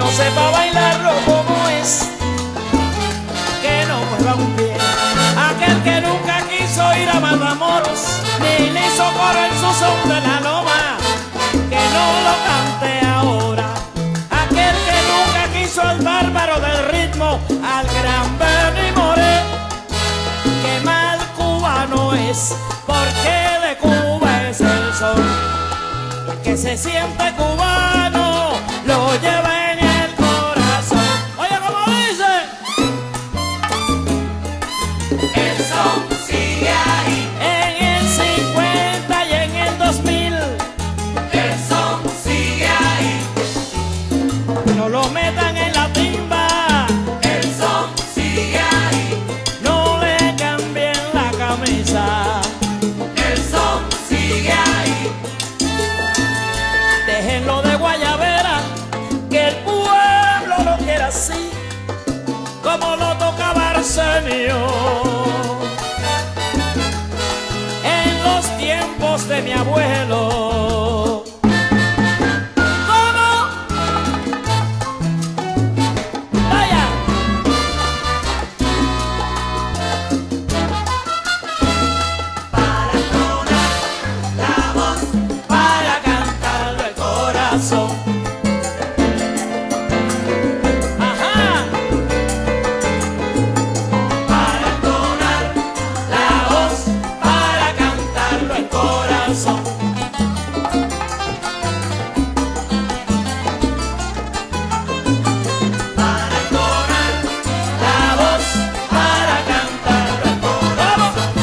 no sepa bailarlo como es, que no mueva un pie. Aquel que nunca quiso ir a Matamoros, ni le hizo coro en su son de la loma, que no lo cante ahora. Aquel que nunca quiso al bárbaro del ritmo, al gran Benny Moré, que mal cubano es, porque de Cuba es el sol. El que se siente cubano lo lleva en el corazón. Oye, ¿cómo dice? El son sigue ahí. En el 50 y en el 2000. El son sigue ahí. No lo metan en la timba. El son sigue ahí. No le cambien la camisa. El son sigue ahí. Déjenlo de guayabera, que el pueblo lo quiere así, como lo tocaba Arsenio en los tiempos de mi abuelo. ¿Cómo? Vaya. Para entonar la voz, Para cantarlo el corazón. Ajá. para entonar La voz para cantarlo el corazón. para entonar La voz para cantarlo el corazón.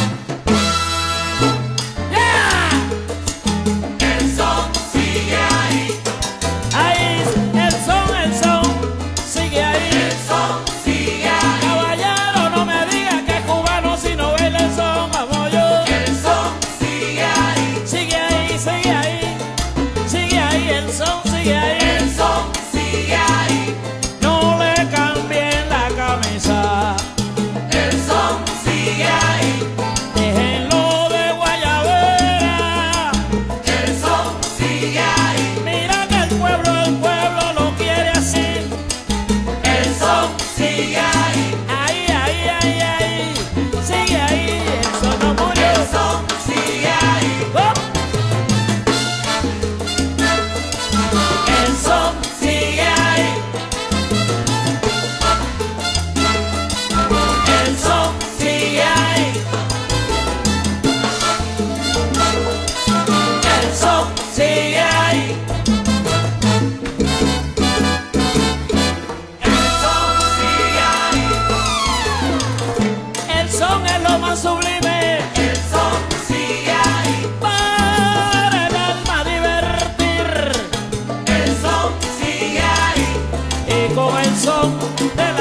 ¡Yeah! el son sigue ahí. Ahí el son sigue ahí. El son sigue ahí. Caballero, no me diga que es cubano si no baila el son como yo. El son sigue ahí. Sigue ahí, sigue ahí, sigue ahí, el son sigue ahí. El son sigue ahí. No le cambien la camisa, El son sigue ahí. déjenlo de guayabera. El son sigue ahí. Mira que el pueblo lo quiere así. El son sigue ahí. Ahí, ahí, ahí, ahí, sigue ahí, el son no murió. El son sigue ahí. ¡Oh! El son sigue ahí. El son sigue ahí. El son sigue ahí. El son sigue ahí. El son es lo más sublime El son sigue ahí. para el alma divertir. El son sigue ahí. Y con el son de la